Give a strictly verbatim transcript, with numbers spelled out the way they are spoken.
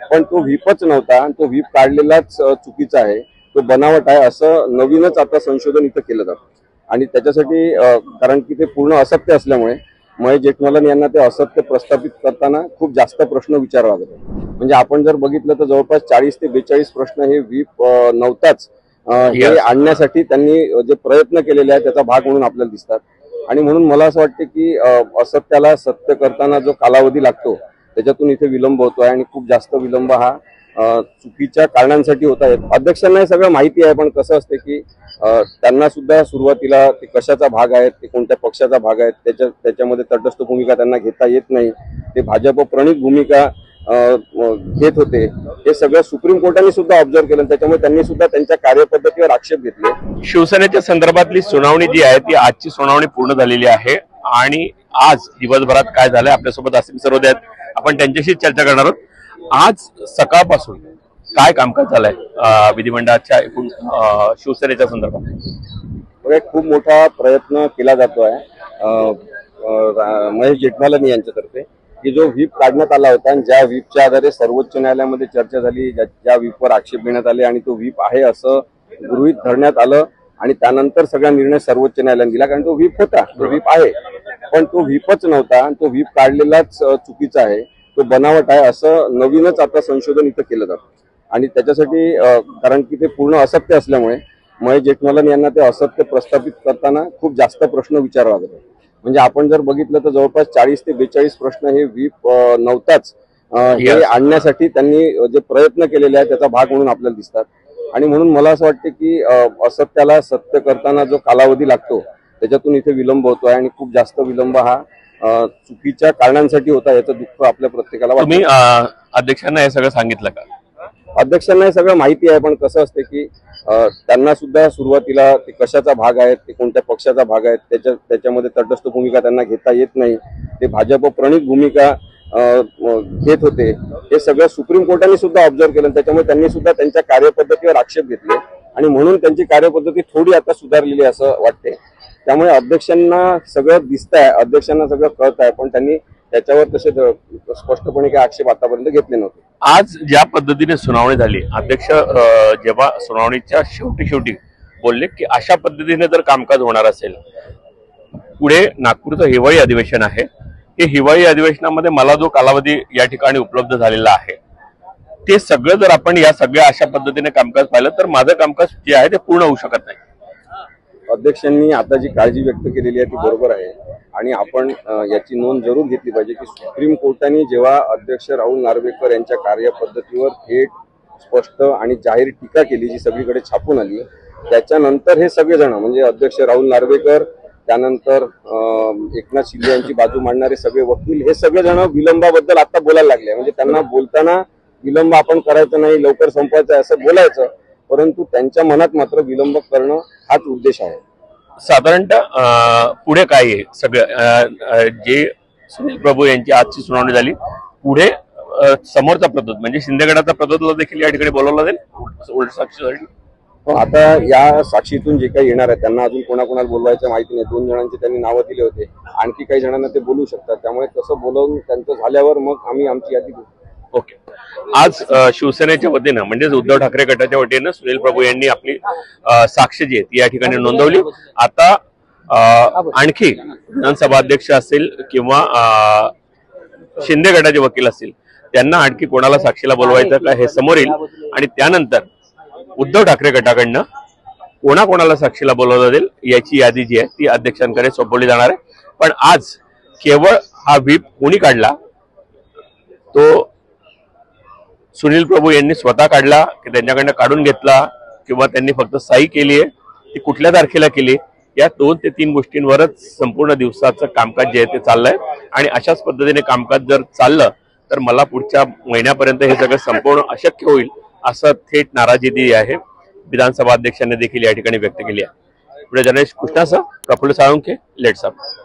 पण तो व्हीपच नव्हता आणि तो व्हीप काढलेलाच चुकीचा आहे, तो बनावट आहे असं नवीनच आता संशोधन इथं केलं जातं। आणि त्याच्यासाठी कारण की ते पूर्ण असत्य असल्यामुळे महेश जेठमलानी यांना ते असत्य प्रस्थापित करताना खूप जास्त प्रश्न विचारावा लागले। म्हणजे आपण जर बघितलं तर जवळपास चाळीस ते बेचाळीस प्रश्न हे व्हीप नव्हताच हे आणण्यासाठी त्यांनी जे प्रयत्न केलेले आहेत त्याचा भाग म्हणून आपल्याला दिसतात। आणि म्हणून मला असं वाटतं की असत्याला सत्य करताना जो कालावधी लागतो त्याच्यातून इथे विलंब होतोय आणि खूप जास्त विलंब हा चुकीच्या कारणांसाठी होत आहे। अध्यक्षांना हे सगळं माहिती आहे, पण कसं असते की त्यांना सुद्धा सुरुवातीला ते कशाचा भाग आहेत, ते कोणत्या पक्षाचा भाग आहेत त्याच्या त्याच्यामध्ये तटस्थ भूमिका त्यांना घेता येत नाही, ते भाजप प्रणित भूमिका घेत होते। हे सगळं सुप्रीम कोर्टाने सुद्धा ऑब्झर्व केलं, त्याच्यामुळे त्यांनी सुद्धा त्यांच्या कार्यपद्धतीवर आक्षेप घेतले। शिवसेनेच्या संदर्भातली सुनावणी जी आहे ती आजची सुनावणी पूर्ण झालेली आहे आणि आज दिवसभरात काय झालंय आपल्यासोबत असीम सरोदे आहेत, आपण त्यांच्याशी चर्चा करणार आहोत। आज सकाळपासून काय कामकाज झालंय विधिमंडळाच्या एकूण शिवसेनेच्या संदर्भात? एक खूप मोठा प्रयत्न केला जातो आहे महेश जेठमलानी यांच्यातर्फे की जो व्हीप काढण्यात आला होता आणि ज्या व्हीपच्या आधारे सर्वोच्च न्यायालयामध्ये चर्चा झाली, ज्या व्हीपवर आक्षेप घेण्यात आले आणि तो व्हीप आहे असं गृहीत धरण्यात आलं आणि त्यानंतर सगळा निर्णय सर्वोच्च न्यायालयाने दिला, कारण तो व्हीप होता, तो व्हीप आहे पण तो व्हीपच नव्हता आणि तो व्हीप काढलेलाच चुकीचा आहे, तो बनावट आहे असं नवीनच आता संशोधन इथं केलं जातं। आणि त्याच्यासाठी कारण की ते पूर्ण असत्य असल्यामुळे महेश जेठमलानी यांना ते असत्य प्रस्थापित करताना खूप जास्त प्रश्न विचारावा लागले। म्हणजे आपण जर बघितलं तर जवळपास चाळीस ते बेचाळीस प्रश्न हे व्हीप नव्हताच हे आणण्यासाठी त्यांनी जे प्रयत्न केलेले आहेत त्याचा भाग म्हणून आपल्याला दिसतात। आणि म्हणून मला असं वाटतं की असत्याला सत्य करताना जो कालावधी लागतो त्याच्यातून इथे विलंब होतोय आणि खूप जास्त विलंब हा चुकीच्या कारणांसाठी होता, याचं दुःख आपल्या प्रत्येकाला वाटतं। तुम्ही अध्यक्षांना हे सगळं सांगितलं का? अध्यक्षांना हे सगळं माहिती आहे, पण कसं असते की त्यांना सुद्धा सुरुवातीला ते कशाचा भाग आहेत, ते कोणत्या पक्षाचा भाग आहेत त्याच्या त्याच्यामध्ये तटस्थ भूमिका त्यांना घेता येत नाही, ते भाजप प्रणित भूमिका घेत होते। हे सगळं सुप्रीम कोर्टाने सुद्धा ऑब्झर्व केलं, त्याच्यामुळे त्यांनी सुद्धा त्यांच्या कार्यपद्धतीवर आक्षेप घेतले आणि म्हणून त्यांची कार्यपद्धती थोडी आता सुधारलेली असं वाटते। त्यामुळे अध्यक्षांना सगळं दिसतंय, अध्यक्षांना सगळं कळत आहे, पण त्यांनी त्याच्यावर तसे स्पष्टपणे काही आक्षेप आतापर्यंत घेतले नव्हते। आज ज्या पद्धतीने सुनावणी झाली, अध्यक्ष जेव्हा सुनावणीच्या शेवटी शेवटी बोलले की अशा पद्धतीने जर कामकाज होणार असेल, पुढे नागपूरचं हिवाळी अधिवेशन आहे, हे हिवाळी अधिवेशनामध्ये मला जो कालावधी या ठिकाणी उपलब्ध झालेला आहे ते सगळं जर आपण या सगळ्या अशा पद्धतीने कामकाज पाहिलं तर माझं कामकाज जे आहे ते पूर्ण होऊ शकत नाही। अध्यक्षांनी आता जी काळजी व्यक्त केलेली आहे ती बरोबर आहे आणि आपण याची नोंद जरूर घेतली पाहिजे की सुप्रीम कोर्टाने जेव्हा अध्यक्ष राहुल नार्वेकर यांच्या कार्यपद्धतीवर थेट स्पष्ट आणि जाहीर टीका केली, जी सगळीकडे छापून आली, त्याच्यानंतर हे सगळेजण म्हणजे अध्यक्ष राहुल नार्वेकर, त्यानंतर एकनाथ शिंदे यांची बाजू मांडणारे सगळे वकील, हे सगळेजण विलंबाबद्दल आता बोलायला लागले। म्हणजे त्यांना बोलताना विलंब आपण करायचं नाही, लवकर संपवायचं आहे असं बोलायचं, परंतु त्यांच्या मनात मात्र विलंब करणं हाच उद्देश आहे। साधारणतः पुढे काय आहे सगळं जे सुनील प्रभू यांची आजची सुनावणी झाली, पुढे समोरचा प्रतोद म्हणजे शिंदे गटाचा प्रतोदला देखील या ठिकाणी बोलावला जाईल उलट साक्षीसाठी? आता या साक्षीतून जे काही येणार आहे त्यांना अजून कोणाकोणाला बोलवायचं माहिती नाही, दोन जणांची त्यांनी नावं दिले होते, आणखी काही जणांना ते बोलू शकतात, त्यामुळे तसं बोलवून त्यांचं झाल्यावर मग आम्ही आमची यादी देऊ। ओके, आज शिवसेनेच्या वतीनं म्हणजेच उद्धव ठाकरे गटाच्या वतीनं सुनील प्रभू यांनी आपली साक्ष जी आहे ती या ठिकाणी नोंदवली। आता आणखी विधानसभा अध्यक्ष असतील किंवा शिंदे गटाचे वकील असतील त्यांना आणखी कोणाला साक्षीला बोलवायचं का हे समोर येईल आणि त्यानंतर उद्धव ठाकरे गटाकडनं कोणाकोणाला साक्षीला बोलवलं जाईल याची यादी जी आहे ती अध्यक्षांकडे सोपवली जाणार आहे। पण आज केवळ हा व्हीप कोणी काढला तो सुनील प्रभू यांनी स्वतः काढला की त्यांच्याकडनं काढून घेतला किंवा त्यांनी फक्त सही केली आहे, ती कुठल्या तारखेला केली, या दोन ते तीन गोष्टींवरच संपूर्ण दिवसाचं कामकाज जे आहे ते चाललंय। आणि अशाच पद्धतीने कामकाज जर चाललं तर मला पुढच्या महिन्यापर्यंत हे सगळं संपूर्ण अशक्य होईल असं थेट नाराजी जी आहे विधानसभा अध्यक्षांनी देखील या ठिकाणी व्यक्त केली आहे। पुढे जर्नलिस्ट कृष्णासह प्रफुल्ल साळुंखे, लेट्स अप।